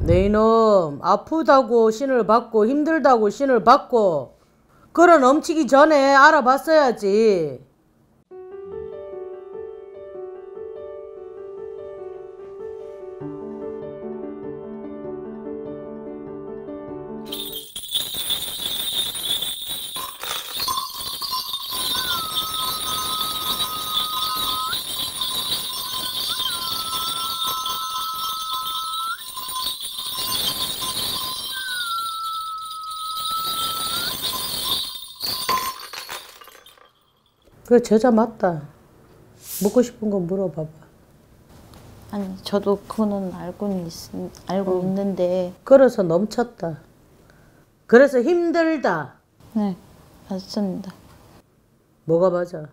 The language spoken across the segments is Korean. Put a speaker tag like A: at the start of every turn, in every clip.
A: 네 이놈 아프다고 신을 받고 힘들다고 신을 받고 끌어 넘치기 전에 알아봤어야지. 그 제자 맞다. 묻고 싶은 거 물어봐봐.
B: 아니 저도 그거는 알고 있는데.
A: 끌어서 넘쳤다. 그래서 힘들다.
B: 네, 맞습니다.
A: 뭐가 맞아?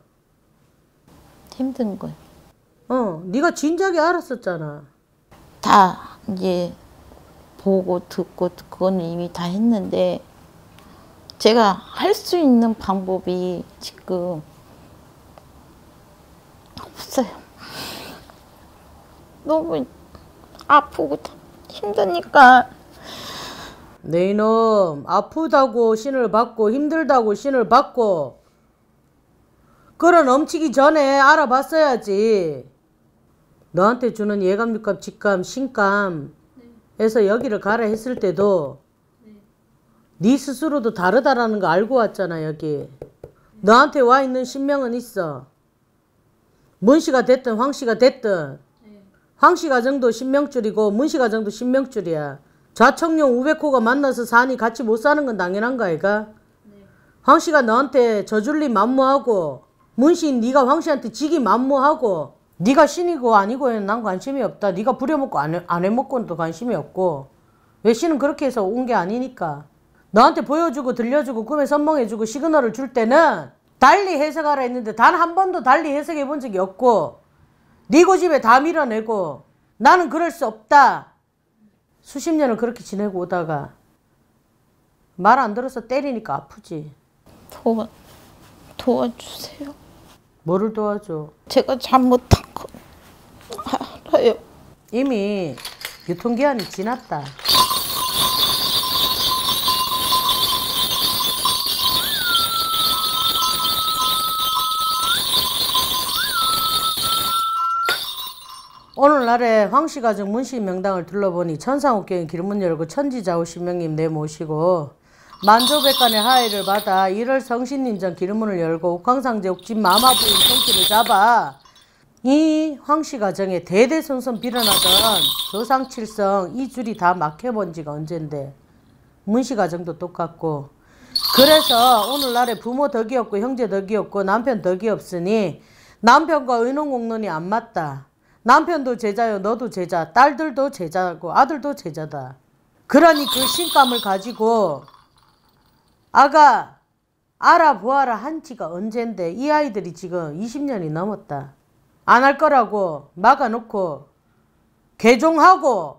B: 힘든 거예요.
A: 네가 진작에 알았었잖아.
B: 다 이제 보고 듣고 그거는 이미 다 했는데 제가 할 수 있는 방법이 지금 없어요. 너무 아프고 힘드니까.
A: 네 이놈 아프다고 신을 받고 힘들다고 신을 받고 끌어 넘치기 전에 알아봤어야지. 너한테 주는 예감, 육감, 직감, 신감에서 여기를 가라 했을 때도 네 스스로도 다르다라는 거 알고 왔잖아. 여기 너한테 와 있는 신명은 있어. 문씨가 됐든 황씨가 됐든 황씨가정도 신명줄이고 문씨가정도 신명줄이야. 좌청룡 우백호가 만나서 사니 같이 못 사는 건 당연한 거 아이가? 황씨가 너한테 저줄리 만무하고 문씨인 네가 황씨한테 지기 만무하고 네가 신이고 아니고에는 난 관심이 없다. 네가 부려먹고 안 해먹고는 또 관심이 없고. 왜 신은 그렇게 해서 온 게 아니니까. 너한테 보여주고 들려주고 꿈에 선몽해주고 시그널을 줄 때는 달리 해석하라 했는데 단 한 번도 달리 해석해 본 적이 없고 네 고집에 다 밀어내고 나는 그럴 수 없다. 수십 년을 그렇게 지내고 오다가 말 안 들어서 때리니까 아프지.
B: 도와주세요.
A: 뭐를 도와줘?
B: 제가 잘못한 거 알아요.
A: 이미 유통기한이 지났다. 오늘날에 황씨가정 문씨 명당을 둘러보니 천상옥경에 길문 열고 천지자우 신명님 내모시고 만조백관의 하의를 받아 1월 성신님전 길문을 열고 옥황상제 옥진 마마부인 성씨를 잡아 이 황씨가정에 대대손손 빌어나던 조상칠성 이 줄이 다 막혀본 지가 언젠데 문씨가정도 똑같고. 그래서 오늘날에 부모 덕이 없고 형제 덕이 없고 남편 덕이 없으니 남편과 의논공론이 안 맞다. 남편도 제자요 너도 제자, 딸들도 제자고 아들도 제자다. 그러니 그 신감을 가지고 아가 알아보아라 한 지가 언젠데 이 아이들이 지금 20년이 넘었다. 안 할 거라고 막아놓고 개종하고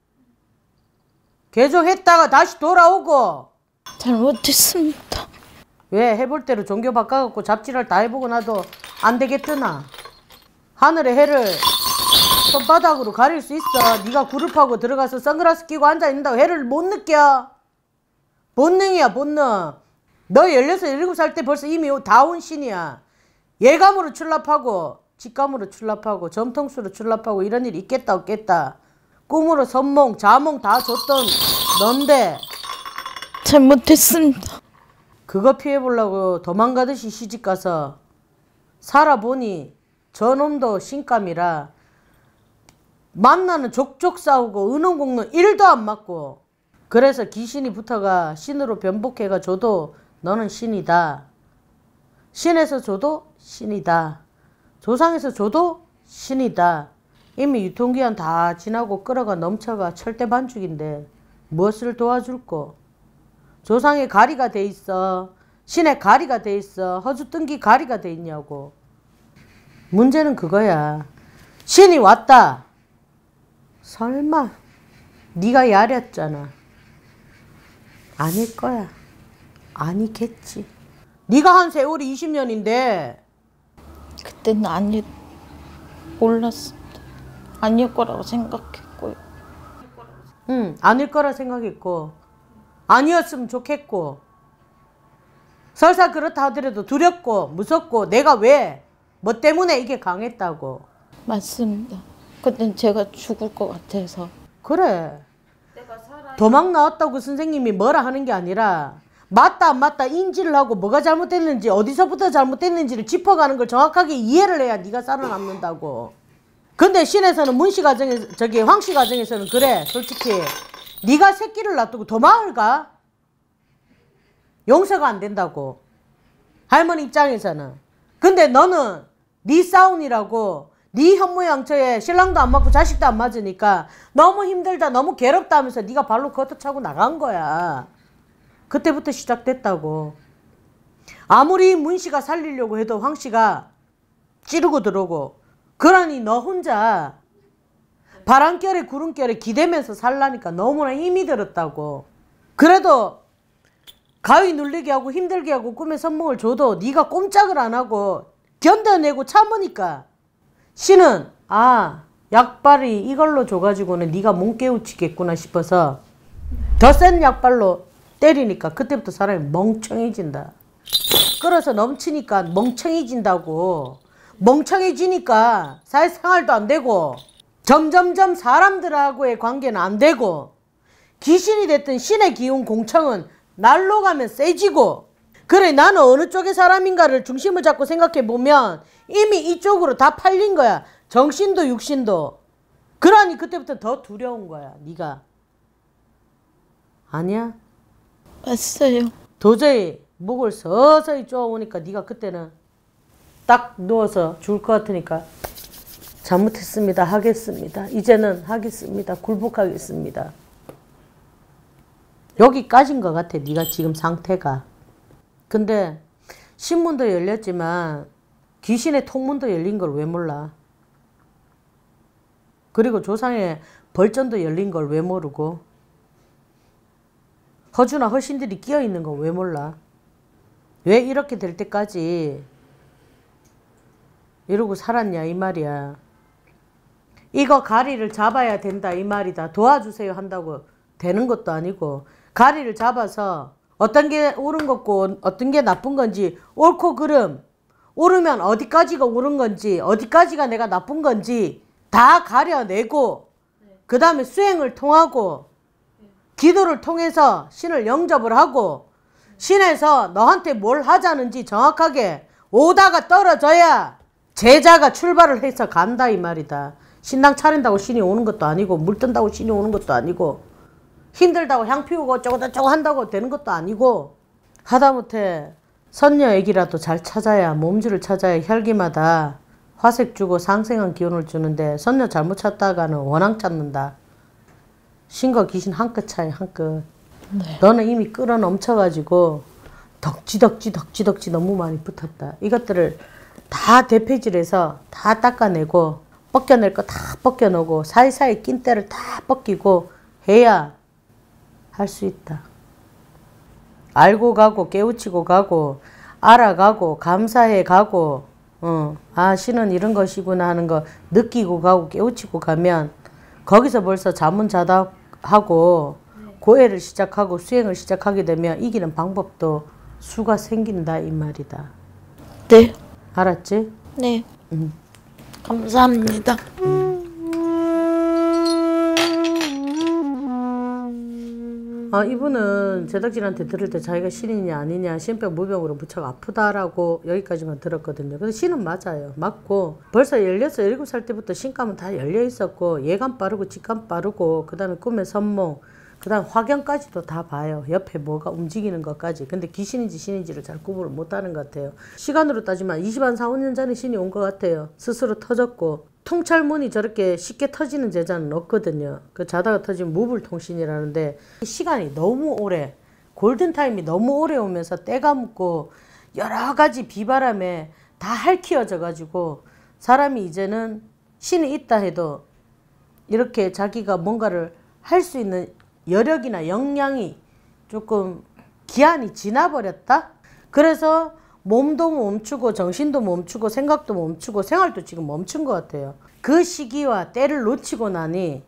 A: 개종했다가 다시 돌아오고.
B: 잘못했습니다.
A: 왜 해볼 대로 종교 바꿔갖고 잡지를 다 해보고 나도 안 되겠더나. 하늘의 해를 손바닥으로 가릴 수 있어. 네가 구릅하고 들어가서 선글라스 끼고 앉아있는다고 해를 못 느껴? 본능이야 본능. 너 16, 17살 때 벌써 이미 다 온 신이야. 예감으로 출납하고 직감으로 출납하고 점통수로 출납하고 이런 일이 있겠다 없겠다. 꿈으로 선몽 자몽 다 줬던 넌데
B: 잘못했습니다.
A: 그거 피해보려고 도망가듯이 시집가서 살아보니 저놈도 신감이라 만나는 족족 싸우고 은혼공론 1도 안 맞고. 그래서 귀신이 붙어가 신으로 변복해가 줘도 너는 신이다. 신에서 줘도 신이다. 조상에서 줘도 신이다. 이미 유통기한 다 지나고 끌어가 넘쳐가 철대반죽인데 무엇을 도와줄꼬? 조상의 가리가 돼 있어. 신의 가리가 돼 있어. 허주뜬기 가리가 돼 있냐고. 문제는 그거야. 신이 왔다. 설마 네가 야렸잖아. 아닐 거야. 아니겠지. 네가 한 세월이 20년인데
B: 그때는 몰랐습니다. 아닐 거라고 생각했고요.
A: 아닐 거라 생각했고 아니었으면 좋겠고 설사 그렇다 하더라도 두렵고 무섭고 내가 왜 뭐 때문에 이게 강했다고.
B: 맞습니다. 근데 제가 죽을 것 같아서.
A: 그래. 도망 나왔다고 선생님이 뭐라 하는 게 아니라 맞다 안 맞다 인지를 하고 뭐가 잘못됐는지 어디서부터 잘못됐는지를 짚어가는 걸 정확하게 이해를 해야 네가 살아남는다고. 근데 신에서는 문씨 가정에 저기 황씨 가정에서는 그래. 솔직히 네가 새끼를 놔두고 도망을 가? 용서가 안 된다고. 할머니 입장에서는. 근데 너는 네 싸움이라고 네 현모양처에 신랑도 안 맞고 자식도 안 맞으니까 너무 힘들다 너무 괴롭다 하면서 네가 발로 걷어차고 나간 거야. 그때부터 시작됐다고. 아무리 문씨가 살리려고 해도 황씨가 찌르고 들어오고 그러니 너 혼자 바람결에 구름결에 기대면서 살라니까 너무나 힘이 들었다고. 그래도 가위 눌리게 하고 힘들게 하고 꿈에 선몽을 줘도 네가 꼼짝을 안 하고 견뎌내고 참으니까 신은 아 약발이 이걸로 줘가지고는 네가 몸 깨우치겠구나 싶어서 더 센 약발로 때리니까 그때부터 사람이 멍청해진다. 끌어서 넘치니까 멍청해진다고. 멍청해지니까 사회생활도 안 되고 점점점 사람들하고의 관계는 안 되고 귀신이 됐든 신의 기운 공청은 날로 가면 세지고. 그래 나는 어느 쪽의 사람인가를 중심을 잡고 생각해 보면 이미 이쪽으로 다 팔린 거야. 정신도 육신도. 그러니 그때부터 더 두려운 거야. 네가. 아니야?
B: 맞어요.
A: 도저히 목을 서서히 쪼아오니까 네가 그때는 딱 누워서 죽을 것 같으니까 잘못했습니다. 하겠습니다. 이제는 하겠습니다. 굴복하겠습니다. 여기까지인 것 같아. 네가 지금 상태가. 근데 신문도 열렸지만 귀신의 통문도 열린 걸 왜 몰라? 그리고 조상의 벌전도 열린 걸 왜 모르고? 허주나 허신들이 끼어있는 걸 왜 몰라? 왜 이렇게 될 때까지 이러고 살았냐 이 말이야. 이거 가리를 잡아야 된다 이 말이다. 도와주세요 한다고 되는 것도 아니고 가리를 잡아서 어떤 게 옳은 거고 어떤 게 나쁜 건지 옳고 그름 옳으면 어디까지가 옳은 건지 어디까지가 내가 나쁜 건지 다 가려내고 그 다음에 수행을 통하고 기도를 통해서 신을 영접을 하고 신에서 너한테 뭘 하자는지 정확하게 오다가 떨어져야 제자가 출발을 해서 간다 이 말이다. 신당 차린다고 신이 오는 것도 아니고 물 뜬다고 신이 오는 것도 아니고 힘들다고 향 피우고 어쩌고 한다고 되는 것도 아니고 하다못해 선녀 애기라도 잘 찾아야 몸주를 찾아야 혈기마다 화색 주고 상생한 기운을 주는데 선녀 잘못 찾다가는 원앙 찾는다. 신과 귀신 한 끗 차이 한 끗. 네. 너는 이미 끌어 넘쳐가지고 덕지 너무 많이 붙었다. 이것들을 다 대패질해서 다 닦아내고 벗겨낼 거 다 벗겨놓고 사이사이 낀 때를 다 벗기고 해야 할 수 있다. 알고 가고 깨우치고 가고 알아가고 감사해 가고 아 신은 이런 것이구나 하는 거 느끼고 가고 깨우치고 가면 거기서 벌써 자문자답하고 고해를 시작하고 수행을 시작하게 되면 이기는 방법도 수가 생긴다 이 말이다.
B: 네.
A: 알았지?
B: 네. 감사합니다.
A: 이분은 제작진한테 들을 때 자기가 신이냐 아니냐 신병 무병으로 무척 아프다라고 여기까지만 들었거든요. 근데 신은 맞아요. 맞고 벌써 16, 17살 때부터 신감은 다 열려 있었고 예감 빠르고 직감 빠르고 그 다음에 꿈의 선몽 그 다음 화경까지도 다 봐요. 옆에 뭐가 움직이는 것까지. 근데 귀신인지 신인지를 잘 구분을 못하는 것 같아요. 시간으로 따지면 20한 4, 5년 전에 신이 온 것 같아요. 스스로 터졌고 통찰문이 저렇게 쉽게 터지는 제자는 없거든요. 그 자다가 터지면 무불통신이라는데 시간이 너무 오래 골든타임이 너무 오래 오면서 때가 묻고 여러 가지 비바람에 다 핥히어져 가지고 사람이 이제는 신이 있다 해도 이렇게 자기가 뭔가를 할 수 있는 여력이나 역량이 조금 기한이 지나버렸다? 그래서 몸도 멈추고 정신도 멈추고 생각도 멈추고 생활도 지금 멈춘 것 같아요. 그 시기와 때를 놓치고 나니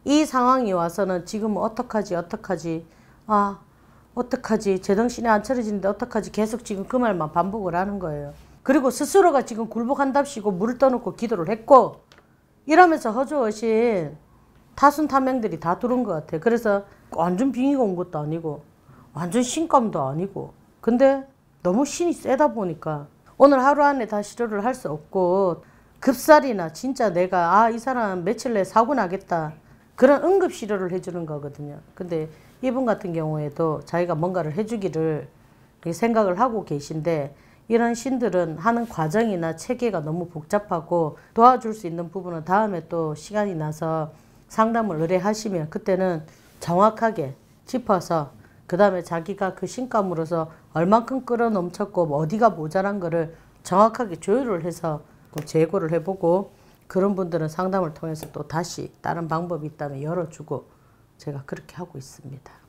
A: 이 상황이 와서는 지금 어떡하지 아 어떡하지 제정신이 안 차려지는데 어떡하지 계속 지금 그 말만 반복을 하는 거예요. 그리고 스스로가 지금 굴복한답시고 물을 떠놓고 기도를 했고 이러면서 허주허신 타순타명들이 다 들어온 것 같아요. 그래서 완전 빙의가 온 것도 아니고 완전 신감도 아니고 근데 너무 신이 세다 보니까 오늘 하루 안에 다 치료를 할 수 없고 급살이나 진짜 내가 이 사람 며칠 내에 사고 나겠다 그런 응급 치료를 해주는 거거든요. 근데 이분 같은 경우에도 자기가 뭔가를 해주기를 생각을 하고 계신데 이런 신들은 하는 과정이나 체계가 너무 복잡하고 도와줄 수 있는 부분은 다음에 또 시간이 나서 상담을 의뢰하시면 그때는 정확하게 짚어서 그 다음에 자기가 그 신감으로서 얼만큼 끌어넘쳤고 어디가 모자란 거를 정확하게 조율을 해서 재고를 해보고 그런 분들은 상담을 통해서 또 다시 다른 방법이 있다면 열어주고 제가 그렇게 하고 있습니다.